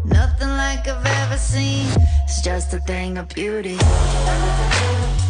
Nothing like I've ever seen. It's just a thing of beauty.